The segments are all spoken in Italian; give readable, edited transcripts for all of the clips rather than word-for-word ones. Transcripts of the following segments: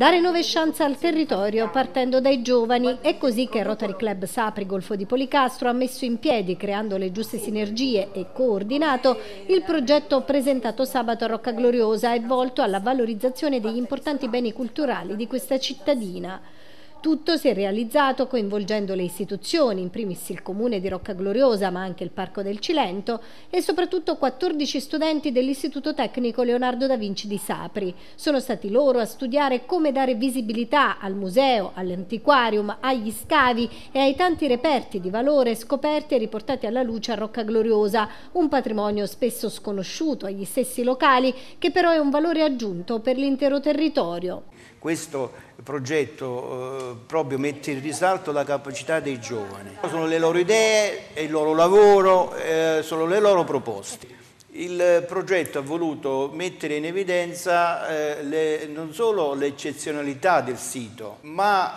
Dare nuove chance al territorio partendo dai giovani. È così che Rotary Club Sapri Golfo di Policastro ha messo in piedi, creando le giuste sinergie e coordinato, il progetto presentato sabato a Rocca Gloriosa e volto alla valorizzazione degli importanti beni culturali di questa cittadina. Tutto si è realizzato coinvolgendo le istituzioni, in primis il Comune di Rocca Gloriosa, ma anche il Parco del Cilento e soprattutto 14 studenti dell'Istituto Tecnico Leonardo da Vinci di Sapri. Sono stati loro a studiare come dare visibilità al museo, all'antiquarium, agli scavi e ai tanti reperti di valore scoperti e riportati alla luce a Rocca Gloriosa, un patrimonio spesso sconosciuto agli stessi locali che però è un valore aggiunto per l'intero territorio. Questo progetto proprio mette in risalto la capacità dei giovani. Sono le loro idee, il loro lavoro, sono le loro proposte. Il progetto ha voluto mettere in evidenza non solo l'eccezionalità del sito, ma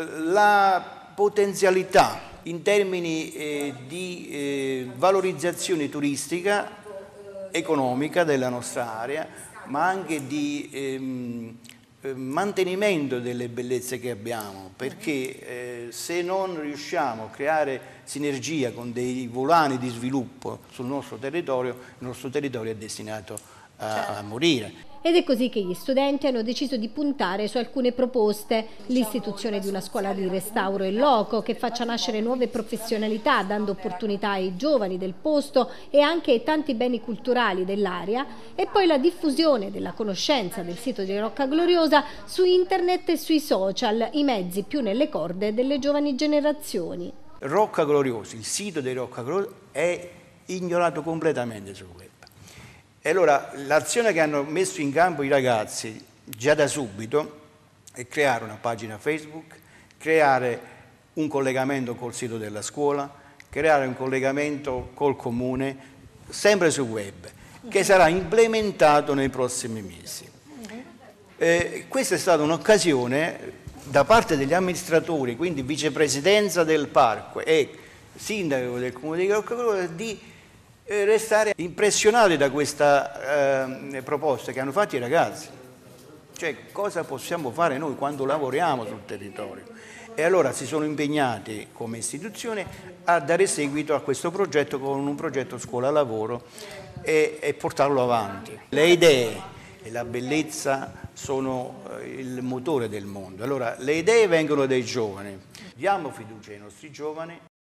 la potenzialità in termini di valorizzazione turistica, economica della nostra area, ma anche di mantenimento delle bellezze che abbiamo, perché se non riusciamo a creare sinergia con dei volani di sviluppo sul nostro territorio, il nostro territorio è destinato a morire. Ed è così che gli studenti hanno deciso di puntare su alcune proposte: l'istituzione di una scuola di restauro in loco che faccia nascere nuove professionalità, dando opportunità ai giovani del posto e anche ai tanti beni culturali dell'area, e poi la diffusione della conoscenza del sito di Rocca Gloriosa su internet e sui social, i mezzi più nelle corde delle giovani generazioni. Rocca Gloriosa, il sito di Rocca Gloriosa è ignorato completamente sul web. E allora l'azione che hanno messo in campo i ragazzi già da subito è creare una pagina Facebook, creare un collegamento col sito della scuola, creare un collegamento col comune, sempre sul web, che sarà implementato nei prossimi mesi. Questa è stata un'occasione da parte degli amministratori, quindi vicepresidenza del parco e sindaco del comune di Rocca Gloriosa, di restare impressionati da questa proposta che hanno fatto i ragazzi. Cioè, cosa possiamo fare noi quando lavoriamo sul territorio? E allora si sono impegnati come istituzione a dare seguito a questo progetto con un progetto scuola-lavoro e portarlo avanti. Le idee e la bellezza sono il motore del mondo. Allora, le idee vengono dai giovani. Diamo fiducia ai nostri giovani.